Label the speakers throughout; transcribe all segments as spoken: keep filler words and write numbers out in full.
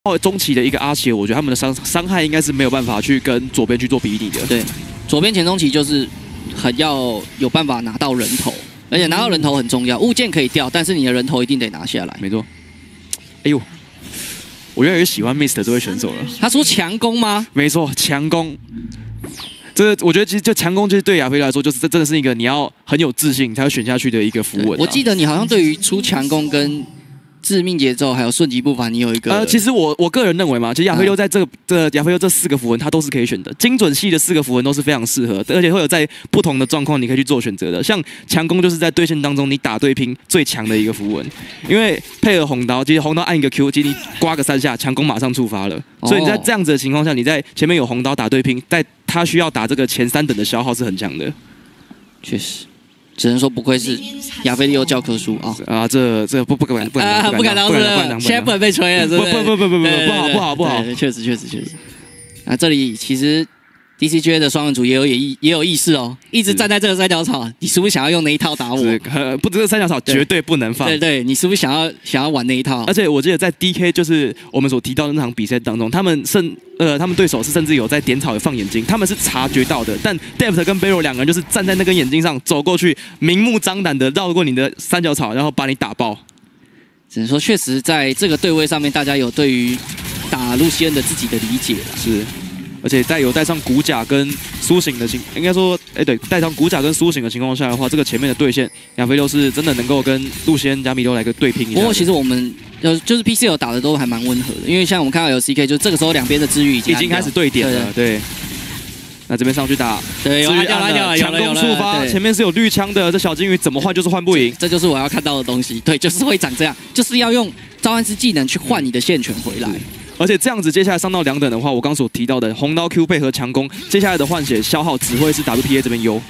Speaker 1: 中期的一个阿奇尔，我觉得他们的伤伤害应该是没有办法去跟左边去做比拟的。
Speaker 2: 对，左边前中期就是很要有办法拿到人头，而且拿到人头很重要。物件可以掉，但是你的人头一定得拿下来。
Speaker 1: 没错。哎呦，我越来越喜欢 Mist 这位选手了。
Speaker 2: 他说强攻吗？
Speaker 1: 没错，强攻。这我觉得其实就强攻，就是对亚飞来说，就是这真的是一个你要很有自信才会选下去的一个符文、啊。
Speaker 2: 我记得你好像对于出强攻跟致命节奏还有瞬击步伐，你有一个
Speaker 1: 呃，其实我我个人认为嘛，其实亚飞六在这个这亚飞六这四个符文，它都是可以选的，精准系的四个符文都是非常适合，而且会有在不同的状况你可以去做选择的。像强攻就是在对线当中你打对拼最强的一个符文，因为配合红刀，其实红刀按一个 Q， 其实你刮个三下，强攻马上触发了，所以你在这样子的情况下，你在前面有红刀打对拼，在他需要打这个前三等的消耗是很强的，
Speaker 2: 确实。只能说不愧是亚菲利欧教科书啊！
Speaker 1: 啊，这这不不敢不敢
Speaker 2: 不敢当，不敢当，现在不能被吹了，是不是？
Speaker 1: 不不不不不不好不好不好，
Speaker 2: 确实确实确实。啊，这里其实 D C G A 的双人组也有也也有意识哦，一直站在这个三角草，你是不是想要用那一套打我？
Speaker 1: 不，这个三角草绝对不能放。
Speaker 2: 对对，你是不是想要想要玩那一套？
Speaker 1: 而且我记得在 D K 就是我们所提到的那场比赛当中，他们甚呃他们对手是甚至有在点草有放眼睛，他们是察觉到的，但 Deft 跟 Barrow 两个人就是站在那根眼睛上走过去，明目张胆的绕过你的三角草，然后把你打爆。
Speaker 2: 只能说，确实在这个对位上面，大家有对于打露西恩的自己的理解了。
Speaker 1: 是。而且带有带上骨甲跟苏醒的情，应该说，哎对，带上骨甲跟苏醒的情况下的话，这个前面的对线亚飞六是真的能够跟露西恩、加米六来个对拼一下。
Speaker 2: 不过其实我们有就是 P C L 打的都还蛮温和的，因为像我们看到有 C K， 就这个时候两边的治愈已经
Speaker 1: 已经开始对点了，对。那这边上去打，
Speaker 2: 对，有掉了掉了，
Speaker 1: 强攻触发，前面是有绿枪的，这小金鱼怎么换就是换不赢，
Speaker 2: 这就是我要看到的东西，对，就是会长这样，就是要用召唤师技能去换你的线权回来。
Speaker 1: 而且这样子，接下来上到两等的话，我刚所提到的红刀 Q 配合强攻，接下来的换血消耗只会是 W P A 这边优。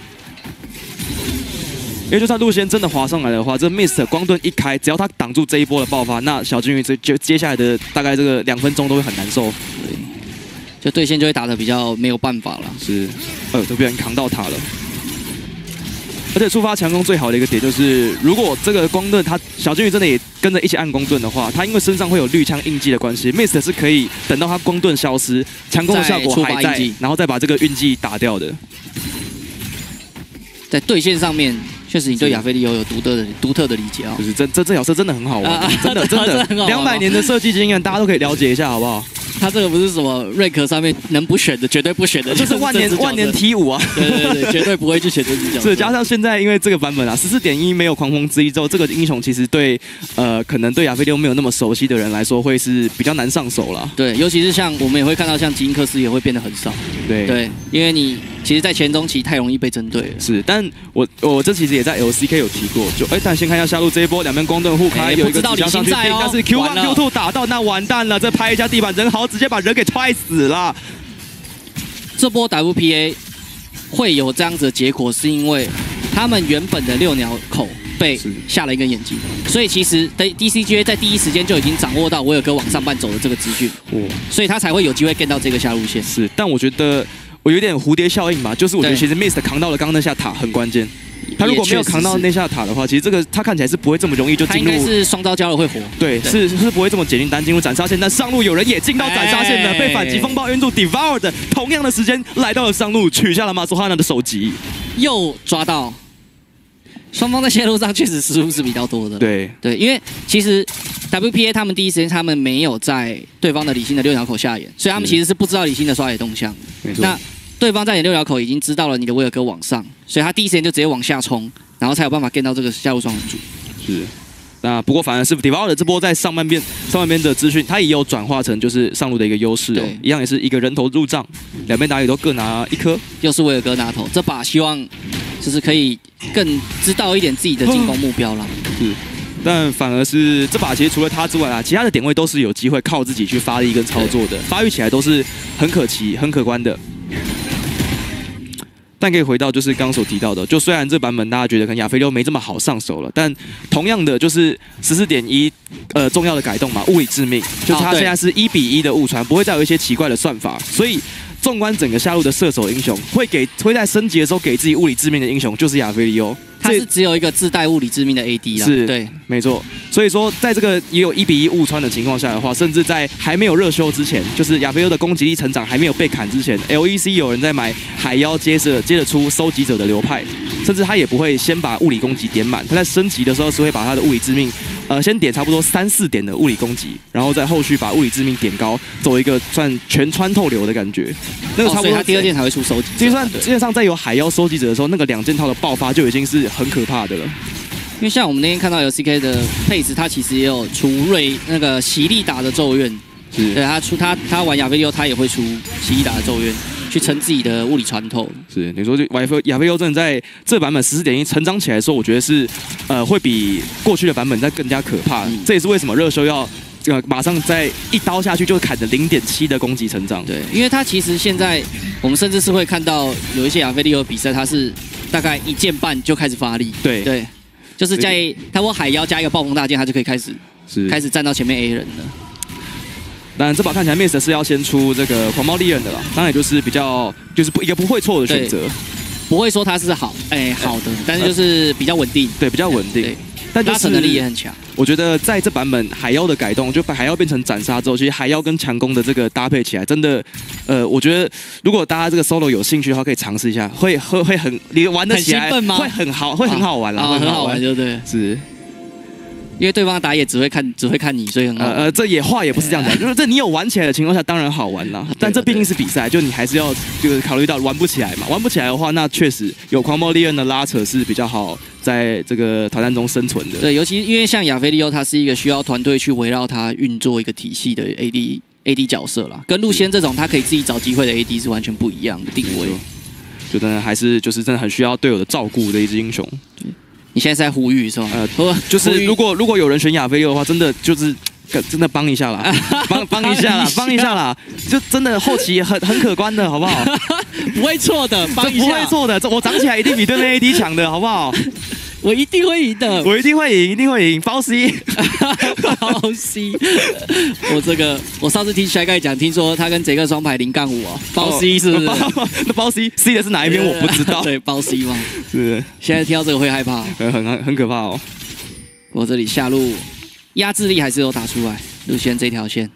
Speaker 1: 因为就算陆先真的滑上来的话，这 Mist 光盾一开，只要他挡住这一波的爆发，那小金鱼这就接下来的大概这个两分钟都会很难受。
Speaker 2: 对，就对线就会打得比较没有办法了。
Speaker 1: 是，哎呦，都被人扛到塔了。而且触发强攻最好的一个点就是，如果这个光盾他小金鱼真的也跟着一起按光盾的话，他因为身上会有绿枪印记的关系 ，Mist 是可以等到他光盾消失，强攻的效果还在，然后再把这个印记打掉的。
Speaker 2: 在对线上面，确实你对亚菲利欧有独特的独特的理解啊、哦。
Speaker 1: 就是这这这角色真的很好玩，啊、真的真的，两百年的设计经验，大家都可以了解一下，好不好？
Speaker 2: 他这个不是什么瑞克上面能不选的，绝对不选的，
Speaker 1: 这是万年万年 T 五啊！
Speaker 2: 对对对，绝对不会去选这只角色。
Speaker 1: 是加上现在因为这个版本啊，十四点一没有狂风之一之后，这个英雄其实对呃可能对亚菲利欧没有那么熟悉的人来说，会是比较难上手啦。
Speaker 2: 对，尤其是像我们也会看到，像吉因克斯也会变得很少。
Speaker 1: 对
Speaker 2: 对，因为你其实，在前中期太容易被针对了。
Speaker 1: 是，但我我这其实也在 L C K 有提过，就哎，但先看一下下路这一波，两边光盾互开，有一个指向上去，但是 Q 一 Q 二 打到，那完蛋了，这拍一下地板，人好直接把人给踹死了。
Speaker 2: 这波 W P A 会有这样子的结果，是因为他们原本的六鸟口被下了一根眼睛，所以其实 D C G A 在第一时间就已经掌握到威尔哥往上半走的这个资讯，哦，所以他才会有机会 get 到这个下路线。
Speaker 1: 是，但我觉得我有点蝴蝶效应吧，就是我觉得其实 Mist 扛到了刚刚那下塔很关键。他如果没有扛到那下塔的话，其实这个他看起来是不会这么容易就进入。
Speaker 2: 他应该是双招交了会活。
Speaker 1: 对，对是是不会这么简单进入斩杀线。但上路有人也进到斩杀线了，被反击风暴晕住 Devoured， 同样的时间来到了上路，取下了马苏哈纳的首级，
Speaker 2: 又抓到。双方在线路上确实失误是比较多的。
Speaker 1: 对
Speaker 2: 对，因为其实 W P A 他们第一时间他们没有在对方的李信的六条口下眼，所以他们其实是不知道李信的刷野动向。
Speaker 1: 没错。
Speaker 2: 那对方在你六条口已经知道了你的威尔哥往上，所以他第一时间就直接往下冲，然后才有办法 get 到这个下路双人组。
Speaker 1: 是，那不过反而是 Devoured 这波在上半边上半边的资讯，他也有转化成就是上路的一个优势哦，一样也是一个人头入账，两边打野都各拿一颗，
Speaker 2: 又是威尔哥拿头，这把希望就是可以更知道一点自己的进攻目标啦。
Speaker 1: 是。但反而是这把其实除了他之外啊，其他的点位都是有机会靠自己去发力跟操作的，发育起来都是很可期、很可观的。但可以回到就是刚刚所提到的，就虽然这版本大家觉得可能亚菲六没这么好上手了，但同样的就是十四点一呃重要的改动嘛，物理致命，就是他现在是一比一的误传，不会再有一些奇怪的算法，所以纵观整个下路的射手英雄，会给会在升级的时候给自己物理致命的英雄就是亚菲利欧。
Speaker 2: 它是只有一个自带物理致命的 A D 啦，
Speaker 1: 是，
Speaker 2: 对，
Speaker 1: 没错。所以说，在这个也有一比一误穿的情况下的话，甚至在还没有热修之前，就是亚菲欧的攻击力成长还没有被砍之前 ，L E C 有人在买海妖，接着接着出收集者的流派，甚至他也不会先把物理攻击点满，他在升级的时候是会把他的物理致命，呃，先点差不多三四点的物理攻击，然后再后续把物理致命点高，走一个算全穿透流的感觉。那个差不多，
Speaker 2: 哦、所以他第二件才会出收集者。
Speaker 1: 基本上基本上在有海妖收集者的时候，那个两件套的爆发就已经是很可怕的了。
Speaker 2: 因为像我们那天看到 L C K 的配置，他其实也有出瑞那个洗利达的咒怨，
Speaker 1: 是
Speaker 2: 对他出他他玩亚菲利欧，他也会出洗利达的咒怨，去撑自己的物理穿透。
Speaker 1: 是你说这亚菲亚菲欧真的在这版本十四点一成长起来的时候，我觉得是呃会比过去的版本再更加可怕。嗯、这也是为什么热修要呃马上在一刀下去就砍着零点七的攻击成长。
Speaker 2: 对，因为他其实现在我们甚至是会看到有一些亚菲利欧比赛，他是大概一剑半就开始发力。
Speaker 1: 对
Speaker 2: 对。就是在他我海妖加一个暴风大剑，他就可以开始
Speaker 1: 是
Speaker 2: 开始站到前面 A 人了。
Speaker 1: 当然，这把看起来 Miss 是要先出这个狂暴利刃的啦，当然也就是比较就是不一个不会错的选择，
Speaker 2: 不会说他是好哎好的，但是就是比较稳定，
Speaker 1: 对，比较稳定。但
Speaker 2: 拉扯能力也很强。
Speaker 1: 我觉得在这版本海妖的改动，就把海妖变成斩杀之后，其实海妖跟强攻的这个搭配起来，真的，呃，我觉得如果大家这个 solo 有兴趣的话，可以尝试一下，会会会很你玩得起来，
Speaker 2: 很兴奋吗？
Speaker 1: 会很好，会很好玩啦，
Speaker 2: 啊，很好玩，对不对？
Speaker 1: 是。
Speaker 2: 因为对方打野只会看只会看你，所以很好。
Speaker 1: 呃呃，这野话也不是这样讲，就是这你有玩起来的情况下，当然好玩啦。但这毕竟是比赛，就你还是要就是考虑到玩不起来嘛。玩不起来的话，那确实有狂暴利刃的拉扯是比较好在这个团战中生存的。
Speaker 2: 对，尤其因为像亚菲利欧，他是一个需要团队去围绕他运作一个体系的 A D A D 角色啦，跟陆仙这种他可以自己找机会的 A D 是完全不一样的定位。
Speaker 1: 就真的还是就是真的很需要队友的照顾的一支英雄。
Speaker 2: 你现在是在呼吁是吧？
Speaker 1: 呃，就是如果如果有人选亚菲利欧的话，真的就是真的帮一下啦，帮帮一下啦，帮一下啦，就真的后期很很可观的，好不好？
Speaker 2: 不会错的，帮一下，
Speaker 1: 不会错的，这我长起来一定比对面 A D 强的，好不好？
Speaker 2: 我一定会赢的，
Speaker 1: 我一定会赢，一定会赢，包 C，
Speaker 2: 包 C。我这个，我上次听小盖讲，听说他跟杰克双排零杠五哦，包 C 是不是？
Speaker 1: 那包 C C 的是哪一边？我不知道。
Speaker 2: 对，包 C 吗？
Speaker 1: 是。
Speaker 2: 现在听到这个会害怕，
Speaker 1: 很很很可怕哦。
Speaker 2: 我这里下路压制力还是有打出来，路线这条线。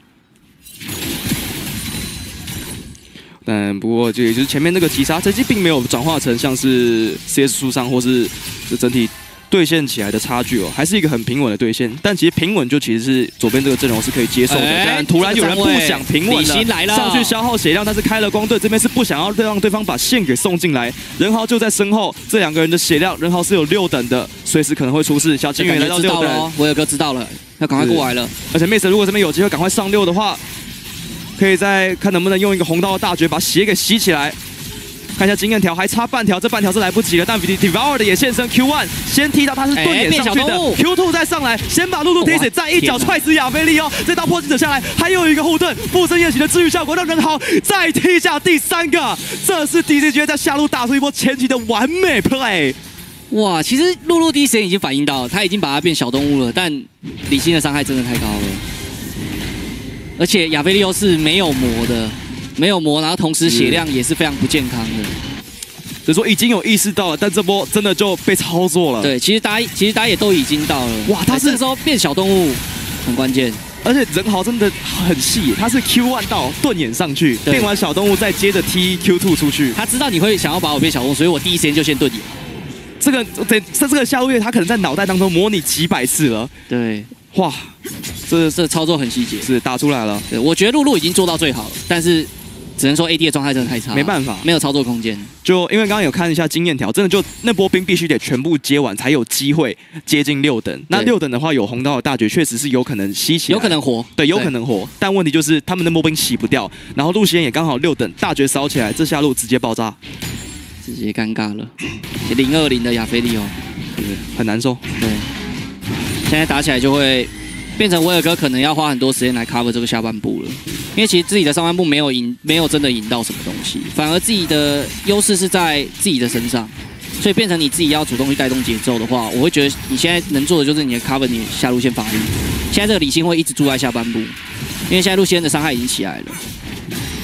Speaker 1: 但不过，就也就是前面那个击杀，这期并没有转化成像是 C S 输伤或是这整体兑现起来的差距哦，还是一个很平稳的兑现。但其实平稳就其实是左边这个阵容是可以接受的。
Speaker 2: 欸、
Speaker 1: 但突然有人不想平稳了，
Speaker 2: 来了
Speaker 1: 上去消耗血量，但是开了光队这边是不想要让对方把线给送进来。人豪就在身后，这两个人的血量，人豪是有六等的，随时可能会出事。小金鱼来到六等，
Speaker 2: 我有哥知道了，要赶快过来了。
Speaker 1: 而且 Mace 如果这边有机会赶快上六的话。可以再看能不能用一个红刀的大绝把血给吸起来，看一下经验条还差半条，这半条是来不及了。但 Devour 的也现身 Q 一，先踢到他是盾眼上去的 ，Q 二再上来，先把露露踢死，再一脚踹死亚菲利欧。这道破击者下来，还有一个护盾，附身夜袭的治愈效果让人好再踢下第三个。这是 D C G 在下路打出一波前期的完美 play。
Speaker 2: 哇，其实露露第一时间已经反应到了，他已经把它变小动物了，但李欣的伤害真的太高了。而且亚菲利欧是没有魔的，没有魔，然后同时血量也是非常不健康的。
Speaker 1: 所以说已经有意识到了，但这波真的就被操作了。
Speaker 2: 对，其实大家其实大家也都已经到了。哇，他这时候变小动物很关键，
Speaker 1: 而且人豪真的很细，他是 Q 一 到盾眼上去，变完小动物再接着踢 Q 二 出去。
Speaker 2: 他知道你会想要把我变小动物，所以我第一时间就先盾眼。
Speaker 1: 这个这这这个下路月他可能在脑袋当中模拟几百次了。
Speaker 2: 对。
Speaker 1: 哇，这
Speaker 2: 这操作很细节，
Speaker 1: 是打出来了。
Speaker 2: 对，我觉得露露已经做到最好了，但是只能说 A D 的状态真的太差，
Speaker 1: 没办法，
Speaker 2: 没有操作空间。
Speaker 1: 就因为刚刚有看一下经验条，真的就那波兵必须得全部接完，才有机会接近六等。那六等的话，有红刀的大绝，确实是有可能吸起来，
Speaker 2: 有可能活，
Speaker 1: 对，有可能活。但问题就是他们的波兵洗不掉，然后路线也刚好六等，大绝烧起来，这下路直接爆炸，
Speaker 2: 直接尴尬了。零二零的亚菲利欧，
Speaker 1: 很难受。
Speaker 2: 对，现在打起来就会。变成威尔哥可能要花很多时间来 cover 这个下半部了，因为其实自己的上半部没有赢，没有真的赢到什么东西，反而自己的优势是在自己的身上，所以变成你自己要主动去带动节奏的话，我会觉得你现在能做的就是你的 cover 你下路线发力。现在这个李信会一直住在下半部，因为现在路线的伤害已经起来了。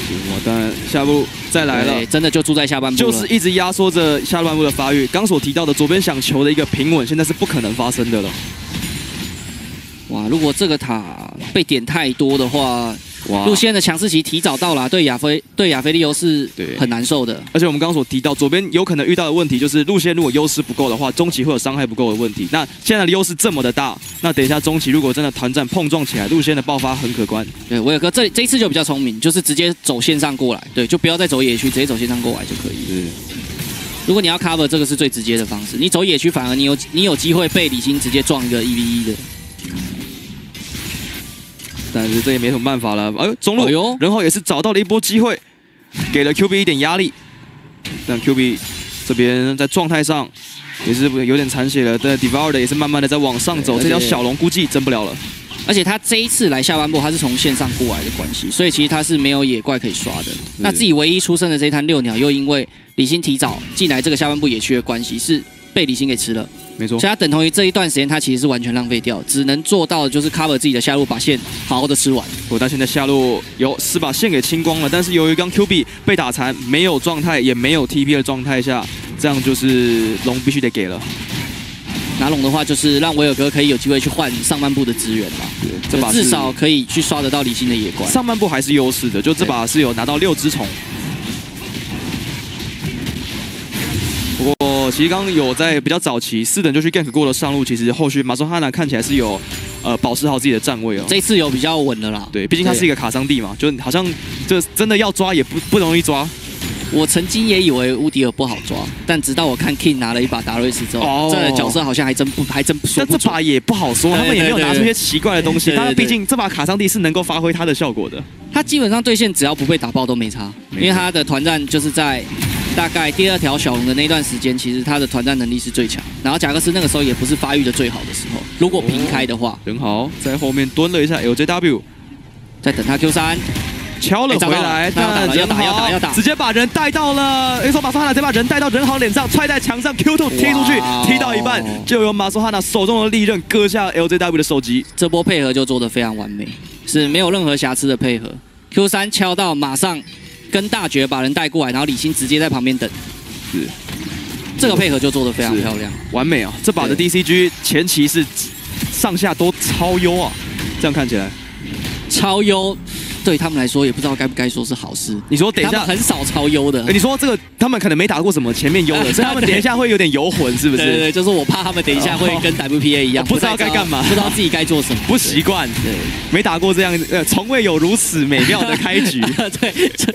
Speaker 1: 哇，当然下步再来了，
Speaker 2: 真的就住在下半部了，
Speaker 1: 就是一直压缩着下半部的发育。刚所提到的左边想求的一个平稳，现在是不可能发生的了。
Speaker 2: 哇，如果这个塔被点太多的话，哇，路线的强势期提早到了，对亚菲对亚菲利欧是很难受的。
Speaker 1: 而且我们刚刚所提到，左边有可能遇到的问题就是路线如果优势不够的话，中期会有伤害不够的问题。那现在的优势这么的大，那等一下中期如果真的团战碰撞起来，路线的爆发很可观。
Speaker 2: 对，威尔哥这这一次就比较聪明，就是直接走线上过来，对，就不要再走野区，直接走线上过来就可以。如果你要 cover 这个是最直接的方式，你走野区反而你有你有机会被李欣直接撞一个一 v 一的。
Speaker 1: 但是这也没什么办法了。哎呦，中路人豪也是找到了一波机会，给了 Q B 一点压力。但 Q B 这边在状态上也是有点残血了，但 Devoured 也是慢慢的在往上走，这条小龙估计争不了了。
Speaker 2: 而且他这一次来下半部，他是从线上过来的关系，所以其实他是没有野怪可以刷的。那自己唯一出生的这一滩六鸟，又因为李欣提早进来这个下半部野区的关系，是被李欣给吃了。
Speaker 1: 没错，
Speaker 2: 所以他等同于这一段时间，他其实是完全浪费掉，只能做到的就是 cover 自己的下路，把线好好的吃完。
Speaker 1: 我但现在下路有是把线给清光了，但是由于刚 Q B 被打残，没有状态，也没有 T P 的状态下，这样就是龙必须得给了。
Speaker 2: 拿龙的话，就是让维尔哥可以有机会去换上半部的资源嘛，对，这把至少可以去刷得到李欣的野怪。
Speaker 1: 上半部还是优势的，就这把是有拿到六只虫。不过，其实刚刚有在比较早期四等就去 gank 过的上路，其实后续马索哈纳看起来是有呃保持好自己的站位哦。
Speaker 2: 这一次有比较稳的啦。
Speaker 1: 对，毕竟他是一个卡桑地嘛，就好像这真的要抓也不不容易抓。
Speaker 2: 我曾经也以为乌迪尔不好抓，但直到我看 King 拿了一把达瑞斯之后，哦、这个角色好像还真不还真不说不准。
Speaker 1: 但这把也不好说，他们也没有拿出一些奇怪的东西。但毕竟这把卡桑地是能够发挥它的效果的。
Speaker 2: 他基本上对线只要不被打爆都没差，因为他的团战就是在。大概第二条小龙的那段时间，其实他的团战能力是最强。然后贾克斯那个时候也不是发育的最好的时候。如果平开的话，
Speaker 1: 人豪在后面蹲了一下 L J W，
Speaker 2: 在等他 Q 三，
Speaker 1: 敲了回来，
Speaker 2: 但要打要打要打，
Speaker 1: 直接把人带到了。一说马索哈纳直接把人带到人豪脸上，踹在墙上 Q 二 踢出去，踢到一半就由马索哈纳手中的利刃割下 L J W 的手机。
Speaker 2: 这波配合就做得非常完美，是没有任何瑕疵的配合。Q 三敲到，马上跟大绝把人带过来，然后李欣直接在旁边等。是，这个配合就做得非常漂亮，
Speaker 1: 完美啊！这把的 D C G 前期是上下都超优啊，这样看起来
Speaker 2: 超优，对他们来说也不知道该不该说是好事。
Speaker 1: 你说等一下
Speaker 2: 很少超优的，
Speaker 1: 欸、你说这个他们可能没打过什么前面优的，所以他们等一下会有点游魂，是不是？
Speaker 2: 对 对, 对，就是我怕他们等一下会跟 W P A 一样，
Speaker 1: 不知道该干嘛，
Speaker 2: 不知道自己该做什么，
Speaker 1: 不习惯，对，没打过这样，呃，从未有如此美妙的开局，
Speaker 2: 对。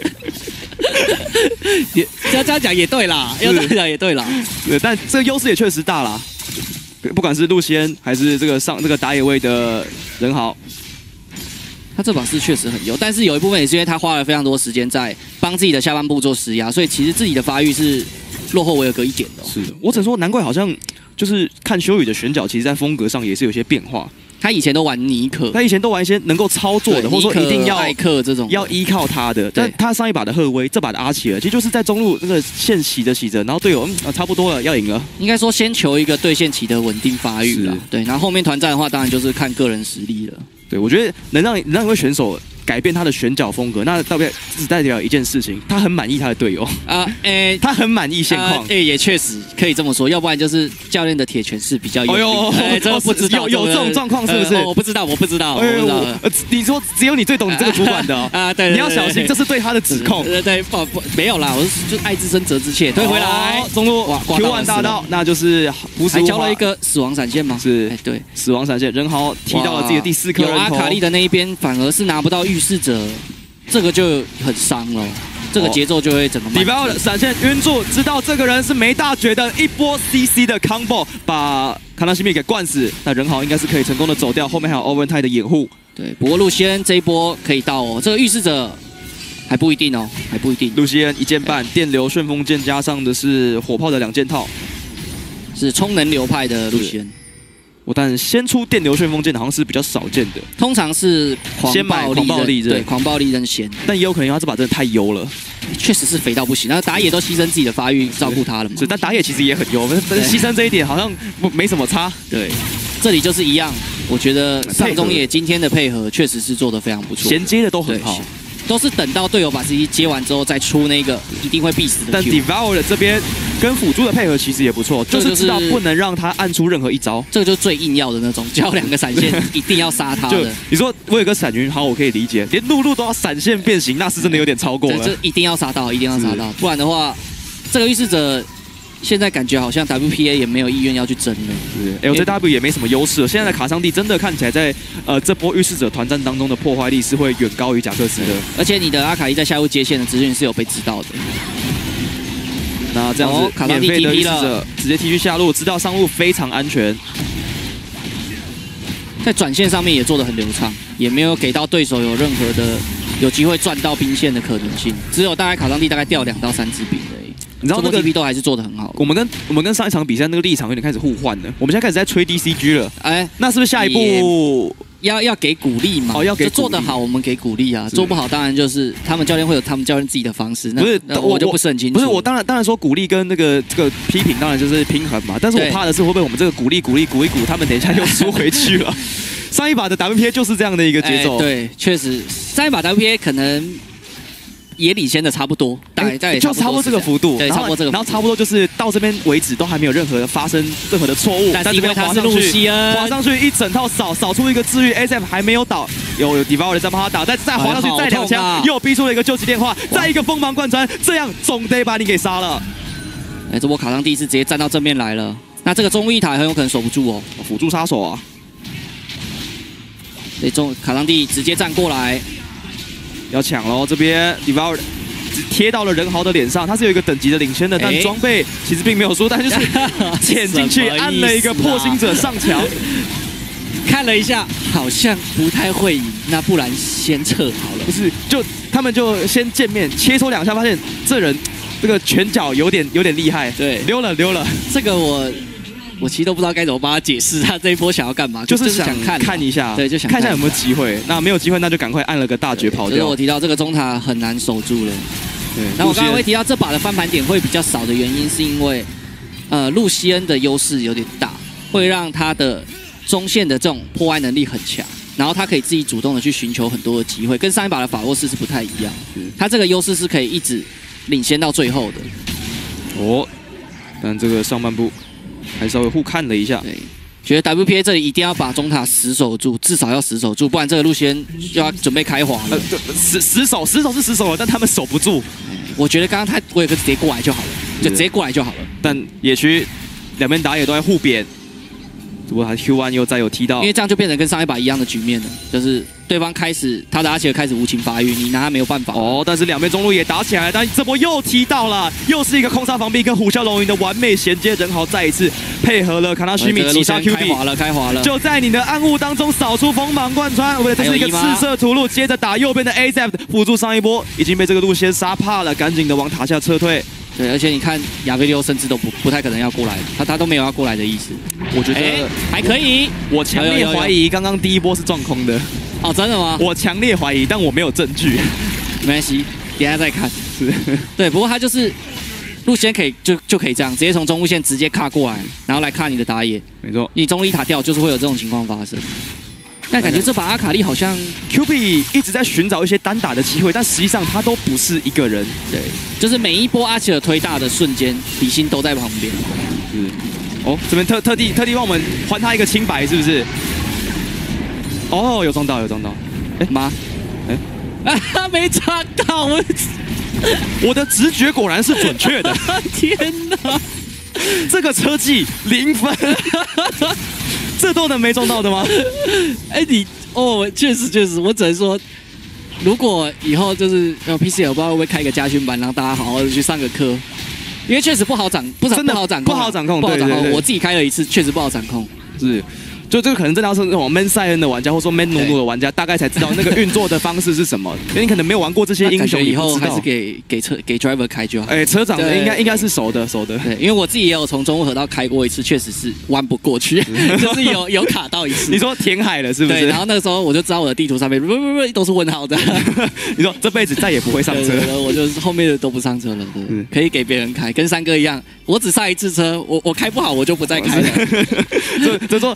Speaker 2: 也这样讲也对啦，要这样讲也对啦。
Speaker 1: 对，但这个优势也确实大啦。不管是陆仙还是这个上这个打野位的人豪，
Speaker 2: 他这把是确实很优，但是有一部分也是因为他花了非常多时间在帮自己的下半部做施压，所以其实自己的发育是落后维尔格一点的、哦。
Speaker 1: 是的，我只能说难怪好像就是看修宇的选角，其实在风格上也是有些变化。
Speaker 2: 他以前都玩尼可，
Speaker 1: 他以前都玩一些能够操作的，或者说一定要
Speaker 2: 艾克这种
Speaker 1: 要依靠他的。但他上一把的赫威，这把的阿奇尔，其实就是在中路那个线洗着洗着，然后队友嗯、啊、差不多了，要赢了。
Speaker 2: 应该说先求一个对线期的稳定发育了，对，然后后面团战的话，当然就是看个人实力了。
Speaker 1: 对，我觉得能让能让一位选手改变他的选角风格，那代表只代表一件事情，他很满意他的队友
Speaker 2: 啊，诶，
Speaker 1: 他很满意现况，
Speaker 2: 诶，也确实可以这么说，要不然就是教练的铁拳是比较有力。哎，这不知道
Speaker 1: 有有这种状况是不是？
Speaker 2: 我不知道，我不知道，我不知道。
Speaker 1: 呃，你说只有你最懂你这个主管的
Speaker 2: 啊，对，
Speaker 1: 你要小心，这是对他的指控。
Speaker 2: 对对，不不没有啦，我是就爱之深责之切，退回来，
Speaker 1: 中路 Q 一大道，那就是
Speaker 2: 还交了一个死亡闪现吗？
Speaker 1: 是，
Speaker 2: 哎对，
Speaker 1: 死亡闪现，人豪踢到了自己的第四颗人头。
Speaker 2: 有阿卡丽的那一边反而是拿不到预示者。这个就很伤了，这个节奏就会整个慢。
Speaker 1: 底包的闪现晕住，知道这个人是没大绝的，一波 C C 的 combo 把卡纳西米给灌死。那人豪应该是可以成功的走掉，后面还有 Overtime 的掩护。
Speaker 2: 对，不过露西恩这一波可以到哦，这个预示者还不一定哦，还不一定。
Speaker 1: 露西恩一件半，电流旋风剑加上的是火炮的两件套，
Speaker 2: 是充能流派的露西恩。
Speaker 1: 我但先出电流旋风剑好像是比较少见的，
Speaker 2: 通常是狂暴
Speaker 1: 狂暴利刃，
Speaker 2: 对，狂暴利刃先，
Speaker 1: 但也有可能因为他这把真的太优了，
Speaker 2: 确实是肥到不行。然后打野都牺牲自己的发育照顾他了嘛，
Speaker 1: 是，但打野其实也很优，但是牺牲这一点好像没什么差。
Speaker 2: 对，这里就是一样，我觉得上中野今天的配合确实是做得非常不错，
Speaker 1: 衔接的都很好。
Speaker 2: 都是等到队友把 C C 接完之后再出那个一定会必死的 Q。
Speaker 1: 但 Devour 的这边跟辅助的配合其实也不错，
Speaker 2: 这
Speaker 1: 就是知道不能让他按出任何一招。
Speaker 2: 这个就是最硬要的那种，只要两个闪现一定要杀他的。
Speaker 1: 你说我有个闪云，好，我可以理解，连露露都要闪现变形，那是真的有点超过了。
Speaker 2: 这一定要杀到，一定要杀到，不然的话，这个预示者。现在感觉好像 W P A 也没有意愿要去争了，
Speaker 1: 是 L J W 也没什么优势了。现在的卡桑蒂真的看起来在呃这波预示者团战当中的破坏力是会远高于贾克斯的，
Speaker 2: 而且你的阿卡伊在下路接线的资讯是有被知道的。
Speaker 1: 那这样子，
Speaker 2: 卡桑蒂
Speaker 1: 免费的预示
Speaker 2: 了，
Speaker 1: 者直接 T P 下路，知道上路非常安全，
Speaker 2: 在转线上面也做得很流畅，也没有给到对手有任何的有机会赚到兵线的可能性，只有大概卡桑蒂大概掉两到三支兵而已。你知道那个 T P 都还是做得很好。
Speaker 1: 我们跟我们跟上一场比赛那个立场有点开始互换了。我们现在开始在吹 D C G 了。哎，那是不是下一步
Speaker 2: 要要给鼓励嘛？
Speaker 1: 哦，要给
Speaker 2: 做得好，我们给鼓励啊；做不好，当然就是他们教练会有他们教练自己的方式。
Speaker 1: 不是，
Speaker 2: 我就不是很清楚。
Speaker 1: 不是，我当然当然说鼓励跟那个这个批评，当然就是平衡嘛。但是我怕的是会不会我们这个鼓励鼓励鼓一鼓，他们等一下又输回去了。上一把的 W P A 就是这样的一个节奏。
Speaker 2: 对，确实，上一把 W P A 可能。也领先的差不多，大概在
Speaker 1: 就差不多这个幅度，
Speaker 2: 对，差不多这个，
Speaker 1: 然后差不多就是到这边为止都还没有任何发生任何的错误，
Speaker 2: 但是因为他是露西恩，
Speaker 1: 滑上去一整套扫扫出一个治愈 ，S F 还没有倒，有有 Devour 在帮他打，再再滑上去再两枪，又逼出了一个救急电话，再一个锋芒贯穿，这样总得把你给杀了。
Speaker 2: 哎，这波卡桑蒂是直接站到正面来了，那这个中一塔很有可能守不住哦，
Speaker 1: 辅助杀手啊，
Speaker 2: 所以中卡桑蒂直接站过来。
Speaker 1: 要抢喽！这边 Devour 贴到了人豪的脸上，他是有一个等级的领先的，但装备其实并没有输，但就是潜进去按了一个破心者上墙。
Speaker 2: 看了一下，好像不太会赢，那不然先撤好了。
Speaker 1: 不是，就他们就先见面切磋两下，发现这人这个拳脚有点有点厉害，
Speaker 2: 对，
Speaker 1: 溜了溜了。
Speaker 2: 这个我。我其实都不知道该怎么帮他解释，他这一波想要干嘛？
Speaker 1: 就是想
Speaker 2: 看
Speaker 1: 看一下，
Speaker 2: 对，就想
Speaker 1: 看一下有没有机会。那没有机会，那就赶快按了个大绝跑掉。
Speaker 2: 就是我提到这个中塔很难守住了。对，那我刚才会提到这把的翻盘点会比较少的原因，是因为呃，露西恩的优势有点大，会让他的中线的这种破坏能力很强，然后他可以自己主动的去寻求很多的机会，跟上一把的法洛斯是不太一样。他这个优势是可以一直领先到最后的。
Speaker 1: 哦，但这个上半部。还稍微互看了一下，
Speaker 2: 对，觉得 W P A 这里一定要把中塔死守住，至少要死守住，不然这个路线就要准备开黄了。
Speaker 1: 呃，死死守，死守是死守了，但他们守不住。
Speaker 2: 我觉得刚刚他我有个直接过来就好了，就直接过来就好了。
Speaker 1: 但野区两边打野都在互扁，不过他 Q 一 又再有踢到，
Speaker 2: 因为这样就变成跟上一把一样的局面了，就是对方开始他的阿奇尔开始无情发育，你拿他没有办法。
Speaker 1: 哦，但是两边中路也打起来了，但这波又踢到了，又是一个空杀防壁跟虎啸龙吟的完美衔接，人豪再一次配合了卡纳须米击杀 Q B，
Speaker 2: 开滑了，开滑了，
Speaker 1: 就在你的暗雾当中扫出锋芒贯穿，为了这是一个赤色屠戮，接着打右边的 A Z F 辅助上一波，已经被这个路先杀怕了，赶紧的往塔下撤退。
Speaker 2: 对，而且你看亚菲利欧甚至都不不太可能要过来，他他都没有要过来的意思。
Speaker 1: 我觉得、欸、
Speaker 2: 还可以，
Speaker 1: 我强烈怀疑刚刚第一波是撞空的。
Speaker 2: 哦，真的吗？
Speaker 1: 我强烈怀疑，但我没有证据。
Speaker 2: 没关系，等一下再看。是，对，不过他就是路线可以就就可以这样，直接从中路线直接卡过来，然后来卡你的打野。
Speaker 1: 没错，
Speaker 2: 你中路一塔掉，就是会有这种情况发生。但感觉这把阿卡丽好像
Speaker 1: Q B 一直在寻找一些单打的机会，但实际上他都不是一个人。
Speaker 2: 对，就是每一波阿奇尔推大的瞬间，比心都在旁边。
Speaker 1: 是，哦，这边特特地特地帮我们还他一个清白，是不是？哦，有撞到，有撞到。哎
Speaker 2: 妈，哎，啊，没撞到我。
Speaker 1: 我的直觉果然是准确的。
Speaker 2: 天哪，
Speaker 1: 这个车技零分。这都能没撞到的吗？
Speaker 2: 哎，你哦，确实确实，我只能说，如果以后就是呃 P C L 不知道会不会开一个家训班，让大家好好的去上个课，因为确实不好掌，不真的不好掌控，
Speaker 1: 不好掌控，
Speaker 2: 不好掌控。
Speaker 1: 对对对，
Speaker 2: 我自己开了一次，确实不好掌控。
Speaker 1: 是。就这个可能真的要是那种 Man 塞恩的玩家，或者说 Man 努努的玩家，大概才知道那个运作的方式是什么。因为你可能没有玩过这些英雄，
Speaker 2: 以后还是给给车给 driver 开就好。
Speaker 1: 哎，车长应该应该是熟的熟的。
Speaker 2: 对，因为我自己也有从中路河道开过一次，确实是弯不过去，就是有有卡到一次。
Speaker 1: 你说填海了是不是？
Speaker 2: 对，然后那个时候我就知道我的地图上面不不不都是问号的。
Speaker 1: 你说这辈子再也不会上车
Speaker 2: 了，我就是后面的都不上车了。对，可以给别人开，跟三哥一样，我只上一次车，我我开不好我就不再开了。
Speaker 1: 所以所以说大家要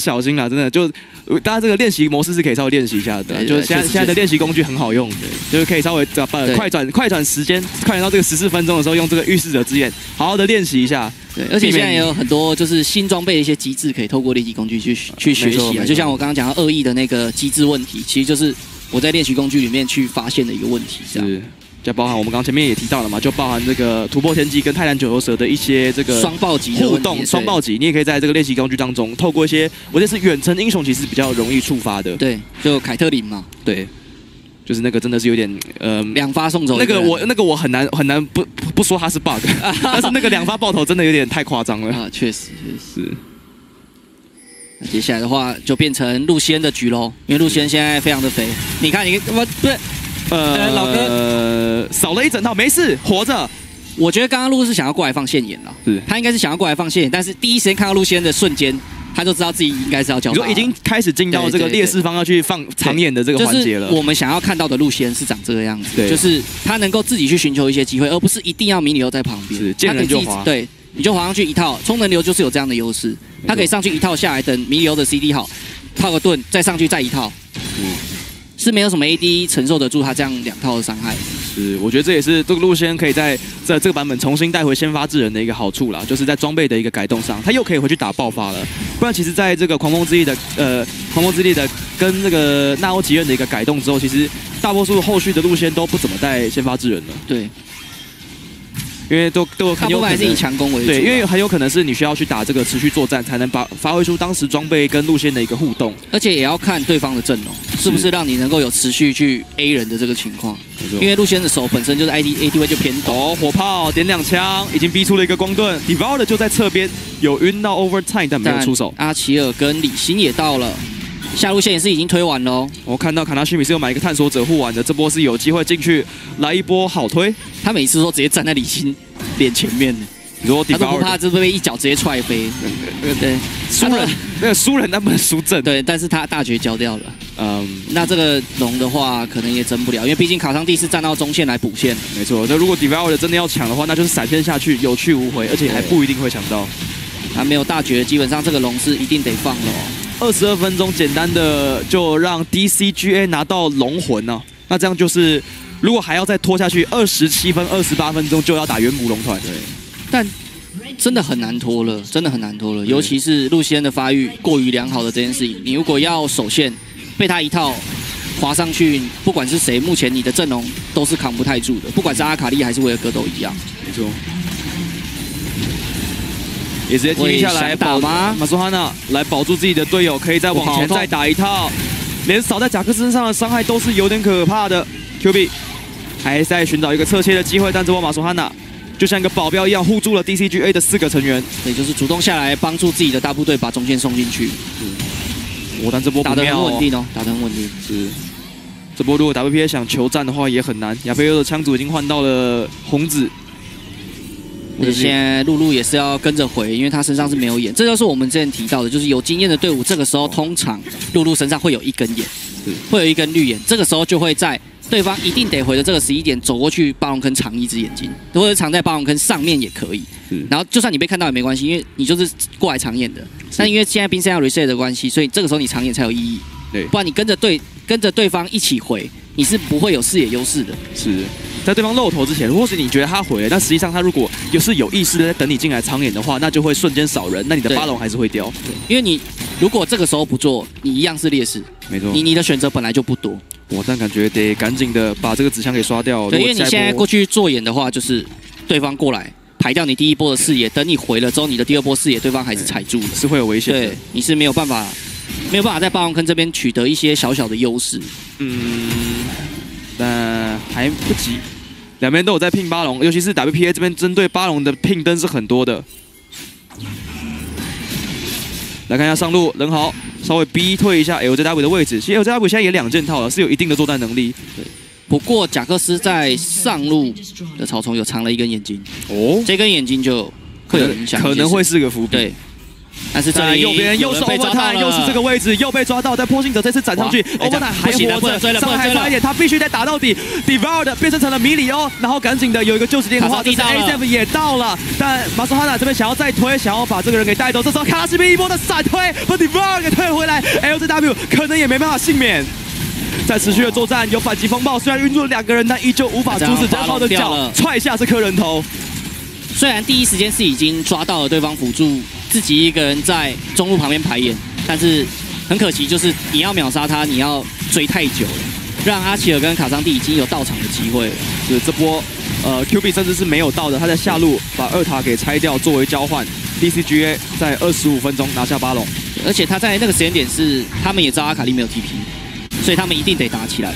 Speaker 1: 小心啦，真的就大家这个练习模式是可以稍微练习一下的，就是现在现在的练习工具很好用，就是可以稍微把快转快转时间快转到这个十四分钟的时候，用这个预示者之眼好好的练习一下。
Speaker 2: 对，而且现在也有很多就是新装备的一些机制，可以透过练习工具去去学习啊。就像我刚刚讲到恶意的那个机制问题，其实就是我在练习工具里面去发现的一个问题，这样。
Speaker 1: 是。就包含我们刚刚前面也提到了嘛，就包含这个突破天际跟泰坦九头蛇的一些这个
Speaker 2: 双暴击
Speaker 1: 互动、双暴击，你也可以在这个练习工具当中，透过一些我觉得是远程英雄，其实比较容易触发的。
Speaker 2: 对，就凯特琳嘛，
Speaker 1: 对，就是那个真的是有点呃
Speaker 2: 两发送走
Speaker 1: 那个我那个我很难很难不不说它是 bug， 但是那个两发爆头真的有点太夸张了
Speaker 2: 啊，确实确实。那接下来的话就变成露西恩的局喽，因为露西恩现在非常的肥，你看你我不是。
Speaker 1: 呃，老哥，少了一整套，没事，活着。
Speaker 2: 我觉得刚刚露是想要过来放线眼了，是，他应该是想要过来放线眼，但是第一时间看到露西恩的瞬间，他就知道自己应该是要交。
Speaker 1: 你说已经开始进到这个劣势方要去放长眼的这个环节了。
Speaker 2: 就是我们想要看到的露西恩是长这个样子，就是他能够自己去寻求一些机会，而不是一定要迷你流在旁边。
Speaker 1: 是，见人就滑。
Speaker 2: 对，你就滑上去一套，充能流就是有这样的优势，他可以上去一套下来，等迷你流的 C D 好，套个盾，再上去再一套。嗯。是没有什么 A D 承受得住他这样两套的伤害。
Speaker 1: 是，我觉得这也是这个路线可以在在这个版本重新带回先发制人的一个好处啦，就是在装备的一个改动上，他又可以回去打爆发了。不然，其实在这个狂风之力的呃狂风之力的跟这个纳欧吉任的一个改动之后，其实大多数后续的路线都不怎么带先发制人了。
Speaker 2: 对。
Speaker 1: 因为都都很有可能
Speaker 2: 是以强攻为主，
Speaker 1: 对，因为很有可能是你需要去打这个持续作战，才能把发挥出当时装备跟路线的一个互动，
Speaker 2: 而且也要看对方的阵容是不是让你能够有持续去 A 人的这个情况。因为路线的手本身就是 A D A D 位就偏陡，
Speaker 1: 哦，火炮点两枪，已经逼出了一个光盾 ，Devour 就在侧边有晕到 Overtime， 但没有出手。
Speaker 2: 阿奇尔跟李欣也到了。下路线也是已经推完喽。
Speaker 1: 我看到卡纳须米是有买一个探索者护完的，这波是有机会进去来一波好推。
Speaker 2: 他每次都直接站在李欣脸前面的，
Speaker 1: 如果
Speaker 2: 他都不怕这被一脚直接踹飞。对对，
Speaker 1: 输人那个输人，但不能输阵。
Speaker 2: 对，但是他大绝交掉了。嗯，那这个龙的话可能也争不了，因为毕竟卡桑蒂是站到中线来补线。
Speaker 1: 没错，那如果 Devour 真的要抢的话，那就是闪现下去有去无回，而且还不一定会抢到。
Speaker 2: 他没有大绝，基本上这个龙是一定得放了。
Speaker 1: 二十二分钟，简单的就让 D C G A 拿到龙魂呢、啊。那这样就是，如果还要再拖下去，二十七分、二十八分钟就要打远古龙团。对，
Speaker 2: 但真的很难拖了，真的很难拖了。尤其是露西恩的发育过于良好的这件事情，你如果要守线，被他一套滑上去，不管是谁，目前你的阵容都是扛不太住的，不管是阿卡丽还是维尔戈都一样。
Speaker 1: 没错。也直接停下来
Speaker 2: 打吗？
Speaker 1: 马苏哈纳来保住自己的队友，可以再往前再打一套，连扫在贾克斯身上的伤害都是有点可怕的。Q B 还在寻找一个侧切的机会，但这波马苏哈纳就像一个保镖一样护住了 D C G A 的四个成员，
Speaker 2: 也就是主动下来帮助自己的大部队把中线送进去。
Speaker 1: 我但这波
Speaker 2: 打得很稳定哦，打得很稳定。
Speaker 1: 是，这波如果 W P A 想求战的话也很难。亚菲欧的枪组已经换到了红子。
Speaker 2: 现在露露也是要跟着回，因为他身上是没有眼，这就是我们之前提到的，就是有经验的队伍，这个时候通常露露身上会有一根眼，会有一根绿眼，这个时候就会在对方一定得回的这个十一点走过去，巴龙坑藏一只眼睛，或者藏在巴龙坑上面也可以。然后就算你被看到也没关系，因为你就是过来藏眼的。但因为现在冰山要 reset 的关系，所以这个时候你藏眼才有意义。
Speaker 1: 对，
Speaker 2: 不然你跟着对跟着对方一起回，你是不会有视野优势的。
Speaker 1: 是。在对方露头之前，或许你觉得他回了，但实际上他如果有是有意识的在等你进来藏眼的话，那就会瞬间少人，那你的巴龙还是会掉。
Speaker 2: 因为你如果这个时候不做，你一样是劣势。
Speaker 1: 没错，
Speaker 2: 你你的选择本来就不多。
Speaker 1: 我但感觉得赶紧的把这个纸箱给刷掉。
Speaker 2: 对，因为你现在过去做眼的话，就是对方过来排掉你第一波的视野，等你回了之后，你的第二波视野对方还是踩住了，
Speaker 1: 是会有危险的。
Speaker 2: 对，你是没有办法没有办法在巴龙坑这边取得一些小小的优势。
Speaker 1: 嗯，但还不急。两边都有在拼巴龙，尤其是 W P A 这边针对巴龙的拼灯是很多的。来看一下上路，人豪稍微逼退一下 L J W 的位置。其实 L J W 现在也两件套了，是有一定的作战能力。
Speaker 2: 对，不过贾克斯在上路的草丛有藏了一根眼睛，哦，这根眼睛就会有影响，
Speaker 1: 可能会是个伏笔。
Speaker 2: 对， 但是这里
Speaker 1: 右边又是 overtime， 又是这个位置，又被抓到，但破信者这次斩上去 ，overtime 还活着，伤害发一点，他必须得打到底 ，Devoured 变成成了米里欧，然后赶紧的有一个救急电话，这是 A Z 也到了，但马苏哈纳这边想要再推，想要把这个人给带走，这时候卡拉西比一波的闪推，把 Devoured 给推回来 ，L J W 可能也没办法幸免。在持续的作战，有反击风暴，虽然晕住了两个人，但依旧无法阻止人豪的脚踹下这颗人头。
Speaker 2: 虽然第一时间是已经抓到了对方辅助，自己一个人在中路旁边排演，但是很可惜，就是你要秒杀他，你要追太久了，让阿奇尔跟卡桑蒂已经有到场的机会了。
Speaker 1: 是这波，呃 ，Q B 甚至是没有到的，他在下路把二塔给拆掉作为交换 ，D C G A 在二十五分钟拿下巴龙，
Speaker 2: 而且他在那个时间点是他们也知道阿卡丽没有 T P， 所以他们一定得打起来。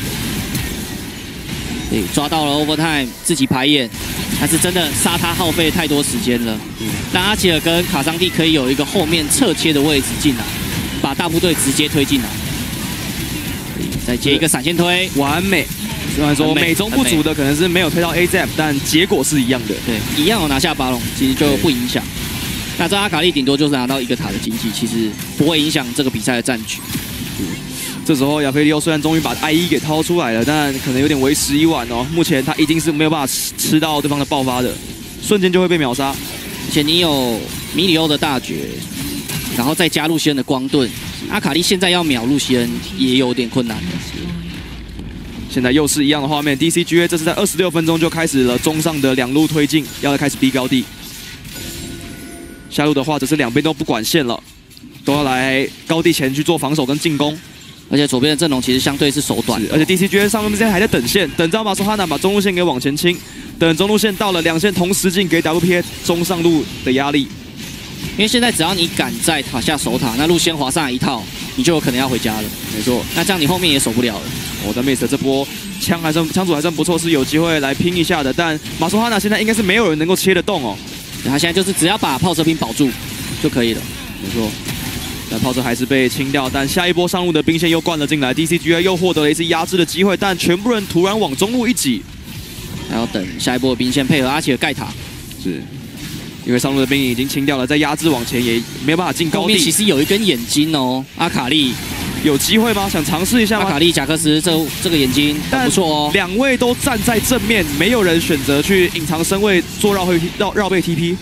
Speaker 2: 对，抓到了 overtime， 自己排演。但是真的杀他耗费太多时间了，嗯、让阿奇尔跟卡桑蒂可以有一个后面侧切的位置进来，把大部队直接推进来，再接一个闪现推，
Speaker 1: 完美。虽然说美中不足的可能是没有推到 A Z， 但结果是一样的，
Speaker 2: 对，一样有拿下巴龙，其实就不影响。那这阿卡丽顶多就是拿到一个塔的经济，其实不会影响这个比赛的战局。
Speaker 1: 嗯这时候亚菲利欧虽然终于把 I 一 给掏出来了，但可能有点为时已晚哦。目前他一定是没有办法吃吃到对方的爆发的，瞬间就会被秒杀。
Speaker 2: 而且你有米里欧的大绝，然后再加路西恩的光盾，阿卡丽现在要秒路西恩也有点困难的。
Speaker 1: 现在又是一样的画面 ，D C G A 这是在二十六分钟就开始了中上的两路推进，要开始逼高地。下路的话，则是两边都不管线了，都要来高地前去做防守跟进攻。
Speaker 2: 而且左边的阵容其实相对是手短，
Speaker 1: 而且 D C G A 上面现在还在等线，等到马苏哈纳把中路线给往前清，等中路线到了，两线同时进，给 W P A 中上路的压力。
Speaker 2: 因为现在只要你敢在塔下守塔，那路先滑上来一套，你就有可能要回家了。
Speaker 1: 没错，
Speaker 2: 那这样你后面也守不了了。
Speaker 1: 我的 Miss 这波枪还算枪组还算不错，是有机会来拼一下的，但马苏哈纳现在应该是没有人能够切得动哦。
Speaker 2: 他现在就是只要把炮车兵保住就可以了。
Speaker 1: 没错。但炮车还是被清掉，但下一波上路的兵线又灌了进来 ，D C G A 又获得了一次压制的机会，但全部人突然往中路一挤，
Speaker 2: 还要等下一波的兵线配合阿奇尔盖塔，
Speaker 1: 是因为上路的兵已经清掉了，在压制往前也没有办法进高地。
Speaker 2: 后面其实有一根眼睛哦，阿卡丽
Speaker 1: 有机会吗？想尝试一下吗？
Speaker 2: 阿卡丽、贾克斯这这个眼睛很不错哦，
Speaker 1: 两位都站在正面，没有人选择去隐藏身位做绕背绕绕背 T P。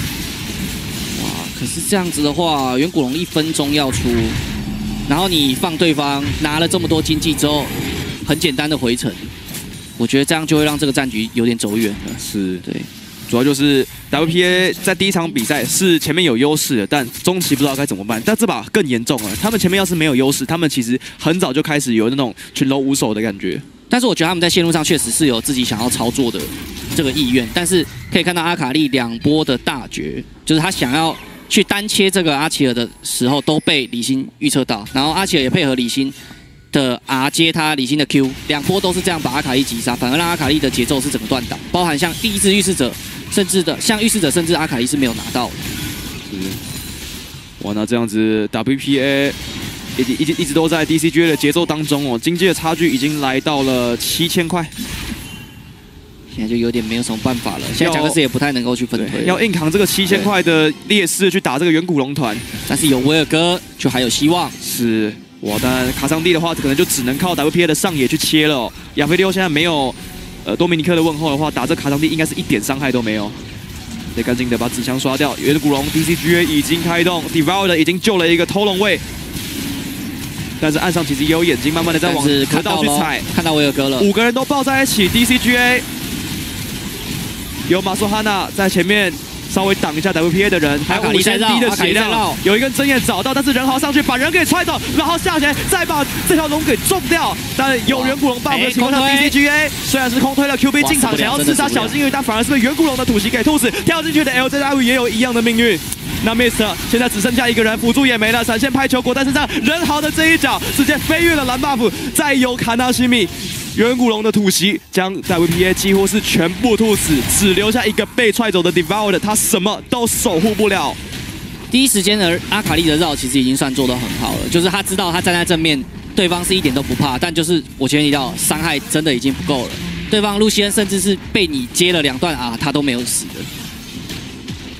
Speaker 2: 可是这样子的话，远古龙一分钟要出，然后你放对方拿了这么多经济之后，很简单的回城，我觉得这样就会让这个战局有点走远了。
Speaker 1: 是，
Speaker 2: 对，
Speaker 1: 主要就是 W P A 在第一场比赛是前面有优势的，但中期不知道该怎么办。但这把更严重了，他们前面要是没有优势，他们其实很早就开始有那种群龙无首的感觉。
Speaker 2: 但是我觉得他们在线路上确实是有自己想要操作的这个意愿，但是可以看到阿卡丽两波的大绝，就是他想要去单切这个阿奇尔的时候都被李欣预测到，然后阿奇尔也配合李欣的 R 接他李欣的 Q， 两波都是这样把阿卡丽击杀，反而让阿卡丽的节奏是整个断档，包含像第一只预示者，甚至的像预示者，甚至阿卡丽是没有拿到的。
Speaker 1: 是，哇，那这样子 W P A 一直一直一直都在 D C G A 的节奏当中哦，经济的差距已经来到了七千块。
Speaker 2: 现在就有点没有什么办法了，现在贾克斯也不太能够去分推，
Speaker 1: 要硬扛这个七千块的劣势去打这个远古龙团，
Speaker 2: 但是有威尔哥就还有希望。
Speaker 1: 是，哇，但卡桑蒂的话，可能就只能靠 W P A 的上野去切了、哦。亚菲利欧现在没有呃多米尼克的问候的话，打这卡桑蒂应该是一点伤害都没有。得赶紧的把子枪刷掉。远古龙 D C G A 已经开动 ，Devoured 已经救了一个偷龙位。但是岸上其实也有眼睛，慢慢的在往河道去踩，
Speaker 2: 看到威尔哥了，
Speaker 1: 五个人都抱在一起 ，D C G A 有马苏哈纳在前面稍微挡一下 W P A 的人，还有五千 D 的血量，有一根针眼找到，但是人豪上去把人给踹走，然后下前再把这条龙给中掉，但有远古龙 buff 的情况下 ，D C G A 虽然是空推了 Q B 进场想要刺杀小金鱼，但反而是被远古龙的土袭给吐死，跳进去的 L J W 也有一样的命运。那 Mister 现在只剩下一个人，辅助也没了，闪现拍球果在身上，人豪的这一脚直接飞越了蓝 buff， 再由卡纳西米远古龙的突袭将 W P A 几乎是全部吐死，只留下一个被踹走的 Devoured， 他什么都守护不了。
Speaker 2: 第一时间的阿卡丽的绕其实已经算做得很好了，就是他知道他站在正面，对方是一点都不怕，但就是我前面提到伤害真的已经不够了，对方路西恩甚至是被你接了两段啊，他都没有死的。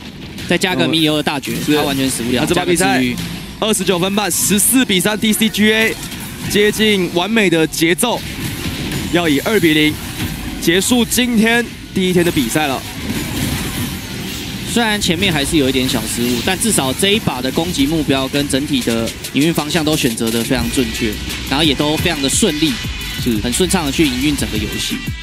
Speaker 2: 再加个米尤的大绝，他完全死不了。
Speaker 1: 那这把比赛二十九分半，十四比三 ，D C G A 接近完美的节奏，要以二比零结束今天第一天的比赛了。
Speaker 2: 虽然前面还是有一点小失误，但至少这一把的攻击目标跟整体的营运方向都选择的非常正确，然后也都非常的顺利，是很顺畅的去营运整个游戏。